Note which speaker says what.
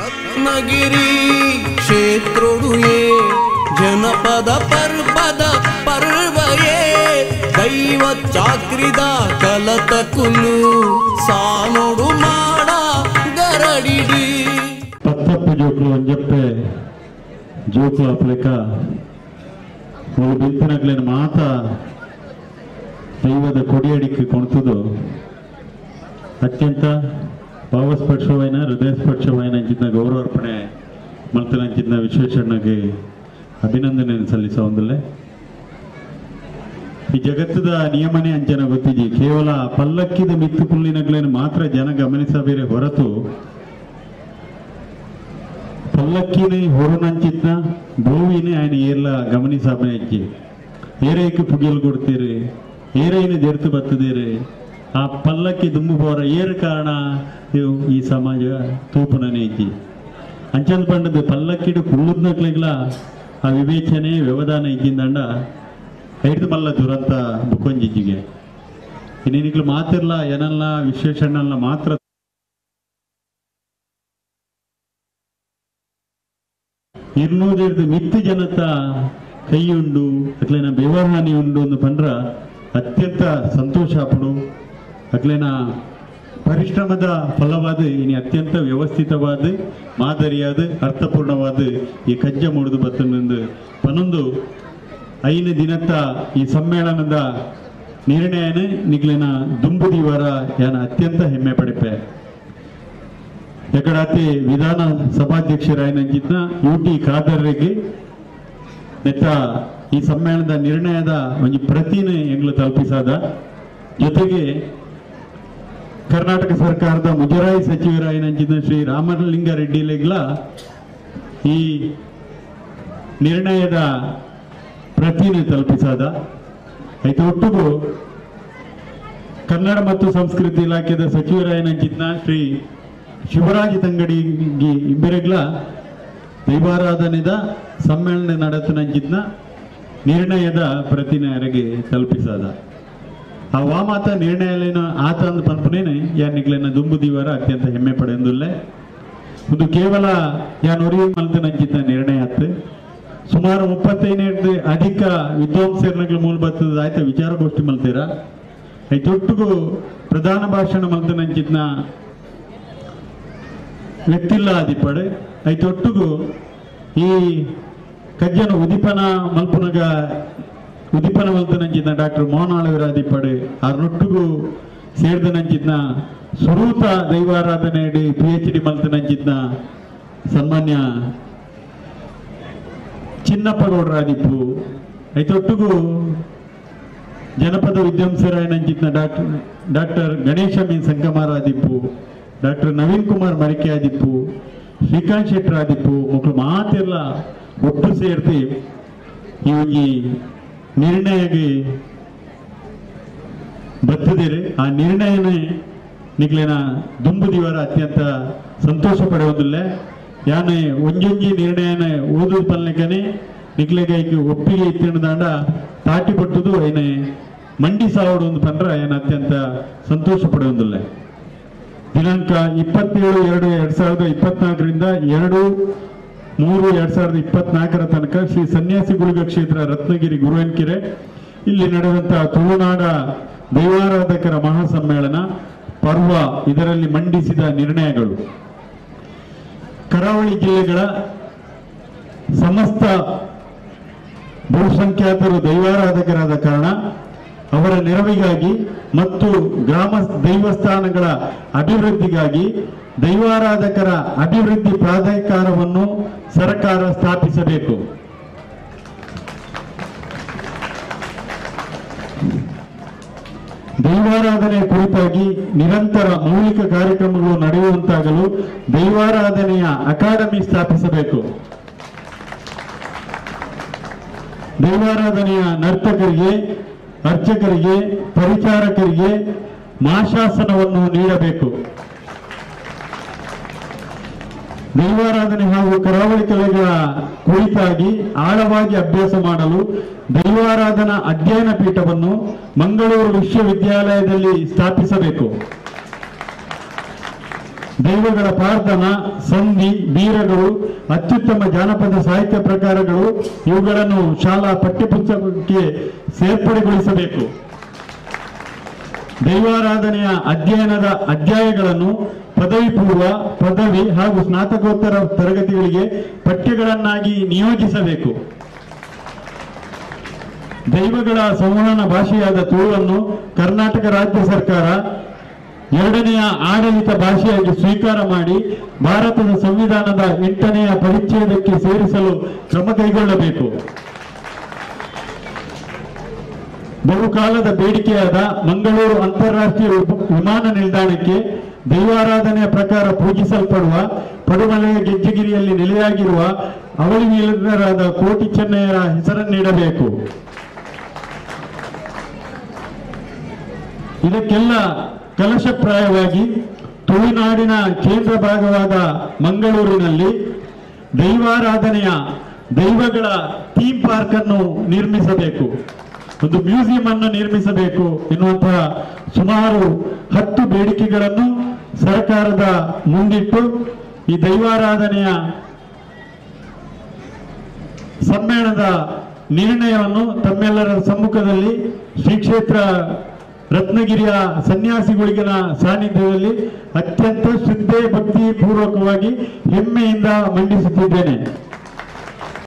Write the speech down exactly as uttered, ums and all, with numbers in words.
Speaker 1: ರತ್ನಗಿರಿ ಕ್ಷೇತ್ರೊಡುಯೇ ಜನಪದ ಪರ್ವದ ಪರ್ವಯೇ ದೈವ ಚಾಕ್ರಿದ ಕಲತ ಕುಲು ಸಾನೋಡು ಮಾಡ ಗರಡಿಡಿ
Speaker 2: ಪತ್ತಪ್ಪು ಜೋಕ್ಲು ಒಂಜಪ್ಪೆ ಜೋಕ್ಲು ಅಪ್ಲೆಕ ಒಂದು ಬಿಂತಿನಕ್ಲೇನು ಮಾತ ದೈವದ ಕೊಡಿಯಡಿಕ್ಕೆ ಕೊಣ್ತುದು ಅತ್ಯಂತ ಭಾವಸ್ಪರ್ಶವೈನ ಹೃದಯಸ್ಪರ್ಶವೈನ ಅಂಚಿನ ಗೌರವಾರ್ಪಣೆ ಮಲ್ತನಂಚಿನ ವಿಶ್ವೇಶ್ವರನಿಗೆ ಅಭಿನಂದನೆ ಸಲ್ಲಿಸೋ ಒಂದಲ್ಲೇ ಈ ಜಗತ್ತದ ನಿಯಮನೆ ಅಂಚನ ಗೊತ್ತಿಜಿ ಕೇವಲ ಪಲ್ಲಕ್ಕಿದ ಮಿತ್ತು ಪುಲ್ಲಿನಗಳೇನು ಮಾತ್ರ ಜನ ಗಮನಿಸಬೇರೆ ಹೊರತು ಪಲ್ಲಕ್ಕಿನೇ ಹೊರನಂಚಿನ ಭೂವಿನೇ ఆయన ಎಲ್ಲ ಗಮನಿಸಬೇ ಅಜ್ಜಿ ಏರೈಕೆ ಪುಗಿಯಲು ಕೊಡ್ತೀರಿ ಏರೈನ ಜರ್ತು ಬತ್ತದಿರಿ ಆ ಪಲ್ಲಕ್ಕಿ ದುಂಬು ಬೋರ ಏರು ಕಾರಣ ಇವು ಈ ಸಮಾಜ ತೂಪುನನೇ ಇಜ್ಜಿ ಅಂಚಂದ ಪಂಡದು ಪಲ್ಲಕ್ಕಿಡು ಕುಳ್ಳುದ್ನಕ್ಲಿಗ್ಲ ಆ ವಿವೇಚನೆ ವ್ಯವಧಾನ ಇದ್ದಿಂದಂಡ ಹಿಡಿದು ಮಲ್ಲ ದುರಂತ ಬುಕ್ಕೊಂಜಿಜ್ಜಿಗೆ ಇನ್ನೇನಿಗ್ಲು ಮಾತಿರ್ಲ ಏನಲ್ಲ ವಿಶ್ವೇಶ್ವರನಲ್ಲ ಮಾತ್ರ ಇರ್ನೂದಿರ್ದು ಮಿತ್ತು ಜನತ ಕೈಯುಂಡು ಅಕ್ಲೇನ ಬೆವಹಾನಿ ಉಂಡು ಒಂದು ಪಂಡ್ರ ಅತ್ಯಂತ ಸಂತೋಷ ಪಡು ಅಕ್ಲೇನ ಪರಿಶ್ರಮದ ಫಲವಾದ ಇನಿ ಅತ್ಯಂತ ವ್ಯವಸ್ಥಿತವಾದ ಮಾದರಿಯಾದ ಅರ್ಥಪೂರ್ಣವಾದ ಈ ಕಜ್ಜ ಮೂಡಿದು ಬತ್ತನೆಂದು ಪನ್ನೊಂದು ಐದು ದಿನತ್ತ ಈ ಸಮ್ಮೇಳನದ ನಿರ್ಣಯನ ನಿಗ್ಲಿನ ದುಂಬುದಿವರ ಯಾನ ಅತ್ಯಂತ ಹೆಮ್ಮೆ ಪಡಿಪೆ ಎಕಡಾತಿ ವಿಧಾನ ಸಭಾಧ್ಯಕ್ಷರಾಯನಂಚಿದ್ನ ಯು ಟಿ ಖಾದರ್ರಿಗೆ ನೆತ್ತ ಈ ಸಮ್ಮೇಳನದ ನಿರ್ಣಯದ ಒಂದು ಪ್ರತಿನ ಎಂಗ್ಲು ತಲುಪಿಸಾದ ಜೊತೆಗೆ ಕರ್ನಾಟಕ ಸರ್ಕಾರದ ಮುಜರಾಯಿ ಸಚಿವರಾಯನಂಚಿದ್ನ ಶ್ರೀ ರಾಮಲಿಂಗಾರೆಡ್ಡಿಲೆಗ್ಲ ಈ ನಿರ್ಣಯದ ಪ್ರತಿನ ತಲುಪಿಸಾದ ಐತೆ ಒಟ್ಟಿಗೂ ಕನ್ನಡ ಮತ್ತು ಸಂಸ್ಕೃತಿ ಇಲಾಖೆಯ ಸಚಿವರಾಯನಂಚಿದ್ನ ಶ್ರೀ ಶಿವರಾಜ್ ತಂಗಡಿಗೆ ಇಬ್ಬರಿಗ್ಲ ದೈವಾರಾಧನೆದ ಸಮ್ಮೇಳನ ನಡೆತನಂಚಿದ್ನ ನಿರ್ಣಯದ ಪ್ರತಿನೆಯರಿಗೆ ತಲುಪಿಸಾದ ಆ ವಾಮಾತ ನಿರ್ಣಯಲೇನ ಆತ ಅಂದ ಪನ್ಪನೇನೆ ಯಾನಿಗ್ಲೇನ ದುಂಬು ದಿವರ ಅತ್ಯಂತ ಹೆಮ್ಮೆ ಪಡೆಯೊಂದುಲ್ಲೆ ಒಂದು ಕೇವಲ ಯಾನ್ ಒರಿ ಮಲ್ತನಂಚಿದ್ನ ನಿರ್ಣಯ ಆತ್ ಸುಮಾರು ಮುಪ್ಪತ್ತೈದು ಅಧಿಕ ವಿದ್ವಾಂಸರ್ನಗಳ ಮೂಲ ಬರ್ತದ ಆಯ್ತ ವಿಚಾರಗೋಷ್ಠಿ ಮಲ್ತೀರ ಐತೊಟ್ಟಿಗೂ ಪ್ರಧಾನ ಭಾಷಣ ಮಲ್ತನಂಚಿದ್ನ ವ್ಯಕ್ತಿಲ್ಲ ಆದಿಪಡೆ ಐತೊಟ್ಟಿಗೂ ಈ ಕಜ್ಜನ ಉದಿಪನ ಮಲ್ಪುನಗ ಉದಿಪನ ಮಲ್ತನಂಚಿದ್ನ ಡಾಕ್ಟರ್ ಮೋಹನ್ ಆಳವರಾದಿಪಡೆ ಆರ್ನೊಟ್ಟಿಗೂ ಸೇರಿದನಂಚಿದ್ನ ಸುರೂತ ದೈವಾರಾಧನೆ ಪಿ ಎಚ್ ಡಿ ಮಲ್ತನಂಚಿದ್ನ ಸನ್ಮಾನ್ಯ ಚಿನ್ನಪ್ಪ ಗೌಡರಾದಿಪ್ಪು ಐತೊಟ್ಟಿಗೂ ಜನಪದ ವಿದ್ವಾಂಸರಾಯನಂಚಿದ್ನ ಡಾಕ್ಟರ್ ಡಾಕ್ಟರ್ ಗಣೇಶ ಮೀನ್ ಸಂಗಮಾರಾದಿಪ್ಪು ಡಾಕ್ಟರ್ ನವೀನ್ ಕುಮಾರ್ ಮರಿಕೆ ಆದಿಪ್ಪು ಶ್ರೀಕಾಂತ್ ಶೆಟ್ಟರ್ ಆದಿಪ್ಪು ಮಕ್ಕಳು ಮಾತೆಲ್ಲ ಒಟ್ಟು ಸೇರ್ತಿ ಈ ಒಂದು ನಿರ್ಣಯಗೆ ಬತ್ತದಿರಿ ಆ ನಿರ್ಣಯನೇ ನಿಗ್ಲೇನ ದುಂಬು ದಿವರ ಅತ್ಯಂತ ಸಂತೋಷ ಪಡೆಯೋದಿಲ್ಲ ಯಾನೆ ಒಂಜೊಂಜಿ ನಿರ್ಣಯನ ಓದುದು ಪಲ್ಲೆಗನೆ ನಿಗ್ಲೆಗೈಗೆ ಒಪ್ಪಿಗೆ ಇತ್ತಿಣದಾಂಡ ತಾಟಿ ಪಟ್ಟುದು ಏನೇ ಮಂಡಿ ಸಾವಡು ಒಂದು ಪಂಡ್ರ ಏನ ಅತ್ಯಂತ ಸಂತೋಷ ಪಡೆಯೋದಿಲ್ಲ ದಿನಾಂಕ ಇಪ್ಪತ್ತೇಳು ಎರಡು ಎರಡ್ ಸಾವಿರದ ಇಪ್ಪತ್ನಾಲ್ಕರಿಂದ ಎರಡು ಮೂರು ಎರಡ್ ಸಾವಿರದ ಇಪ್ಪತ್ನಾಲ್ಕರ ತನಕ ಶ್ರೀ ಸನ್ಯಾಸಿ ಗುರುಗ ಕ್ಷೇತ್ರ ರತ್ನಗಿರಿ ಗುರುವೆನ್ಕೆರೆ ಇಲ್ಲಿ ನಡೆದಂತಹ ತುಳುನಾಡ ದೈವಾರಾಧಕರ ಮಹಾಸಮ್ಮೇಳನ ಪರ್ವ ಇದರಲ್ಲಿ ಮಂಡಿಸಿದ ನಿರ್ಣಯಗಳು ಕರಾವಳಿ ಜಿಲ್ಲೆಗಳ ಸಮಸ್ತ ಬಹುಸಂಖ್ಯಾತರು ದೈವಾರಾಧಕರಾದ ಕಾರಣ ಅವರ ನೆರವಿಗಾಗಿ ಮತ್ತು ಗ್ರಾಮ ದೈವಸ್ಥಾನಗಳ ಅಭಿವೃದ್ಧಿಗಾಗಿ ದೈವಾರಾಧಕರ ಅಭಿವೃದ್ಧಿ ಪ್ರಾಧಿಕಾರವನ್ನು ಸರ್ಕಾರ ಸ್ಥಾಪಿಸಬೇಕು. ದೈವಾರಾಧನೆ ಕುರಿತಾಗಿ ನಿರಂತರ ಮೌಲಿಕ ಕಾರ್ಯಕ್ರಮಗಳು ನಡೆಯುವಂತಾಗಲು ದೈವಾರಾಧನೆಯ ಅಕಾಡೆಮಿ ಸ್ಥಾಪಿಸಬೇಕು. ದೈವಾರಾಧನೆಯ ನರ್ತಕರಿಗೆ, ಅರ್ಚಕರಿಗೆ, ಪರಿಚಾರಕರಿಗೆ ಮಾಶಾಸನವನ್ನು ನೀಡಬೇಕು. ದೈವಾರಾಧನೆ ಹಾಗೂ ಕರಾವಳಿ ಕಲೆಗಳ ಕುರಿತಾಗಿ ಆಳವಾಗಿ ಅಭ್ಯಾಸ ಮಾಡಲು ದೈವಾರಾಧನಾ ಅಧ್ಯಯನ ಪೀಠವನ್ನು ಮಂಗಳೂರು ವಿಶ್ವವಿದ್ಯಾಲಯದಲ್ಲಿ ಸ್ಥಾಪಿಸಬೇಕು. ದೈವಗಳ ಪ್ರಾರ್ಥನ, ಸಂಧಿ, ಬೀರಗಳು, ಅತ್ಯುತ್ತಮ ಜಾನಪದ ಸಾಹಿತ್ಯ ಪ್ರಕಾರಗಳು ಇವುಗಳನ್ನು ಶಾಲಾ ಪಠ್ಯಪುಸ್ತಕಕ್ಕೆ ಸೇರ್ಪಡೆಗೊಳಿಸಬೇಕು. ದೈವಾರಾಧನೆಯ ಅಧ್ಯಯನದ ಅಧ್ಯಾಯಗಳನ್ನು ಪದವಿ ಪೂರ್ವ, ಪದವಿ ಹಾಗೂ ಸ್ನಾತಕೋತ್ತರ ತರಗತಿಗಳಿಗೆ ಪಠ್ಯಗಳನ್ನಾಗಿ ನಿಯೋಜಿಸಬೇಕು. ದೈವಗಳ ಸಂವಹನ ಭಾಷೆಯಾದ ತುಳುವನ್ನು ಕರ್ನಾಟಕ ರಾಜ್ಯ ಸರ್ಕಾರ ಎರಡನೆಯ ಆಡಳಿತ ಭಾಷೆಯಾಗಿ ಸ್ವೀಕಾರ ಮಾಡಿ ಭಾರತದ ಸಂವಿಧಾನದ ಎಂಟನೆಯ ಪರಿಚ್ಛೇದಕ್ಕೆ ಸೇರಿಸಲು ಕ್ರಮ ಕೈಗೊಳ್ಳಬೇಕು. ಬಹುಕಾಲದ ಬೇಡಿಕೆಯಾದ ಮಂಗಳೂರು ಅಂತಾರಾಷ್ಟ್ರೀಯ ವಿಮಾನ ನಿಲ್ದಾಣಕ್ಕೆ ದೈವಾರಾಧನೆಯ ಪ್ರಕಾರ ಪೂಜಿಸಲ್ಪಡುವ ಪಡುಮಲೆಯ ಗೆಜ್ಜೆಗಿರಿಯಲ್ಲಿ ನೆಲೆಯಾಗಿರುವ ಅವಳಿ ವೀರರಾದ ಕೋಟಿ ಚೆನ್ನಯ್ಯರ ಹೆಸರನ್ನಿಡಬೇಕು. ಇದಕ್ಕೆಲ್ಲ ಕಲಶಪ್ರಾಯವಾಗಿ ತುಳುನಾಡಿನ ಕೇಂದ್ರ ಭಾಗವಾದ ಮಂಗಳೂರಿನಲ್ಲಿ ದೈವಾರಾಧನೆಯ ದೈವಗಳ ಥೀಮ್ ಪಾರ್ಕ್ ಅನ್ನು ನಿರ್ಮಿಸಬೇಕು, ಒಂದು ಮ್ಯೂಸಿಯಂ ಅನ್ನು ನಿರ್ಮಿಸಬೇಕು ಎನ್ನುವಂತಹ ಸುಮಾರು ಹತ್ತು ಬೇಡಿಕೆಗಳನ್ನು ಸರ್ಕಾರದ ಮುಂದಿಟ್ಟು ಈ ದೈವಾರಾಧನೆಯ ಸಮ್ಮೇಳನದ ನಿರ್ಣಯವನ್ನು ತಮ್ಮೆಲ್ಲರ ಸಮ್ಮುಖದಲ್ಲಿ ಶ್ರೀ ಕ್ಷೇತ್ರ ರತ್ನಗಿರಿಯ ಸನ್ಯಾಸಿಗಳಿಗಿನ ಸಾನ್ನಿಧ್ಯದಲ್ಲಿ ಅತ್ಯಂತ ಶ್ರದ್ಧೆ ಭಕ್ತಿ ಪೂರ್ವಕವಾಗಿ ಹೆಮ್ಮೆಯಿಂದ ಮಂಡಿಸುತ್ತಿದ್ದೇನೆ.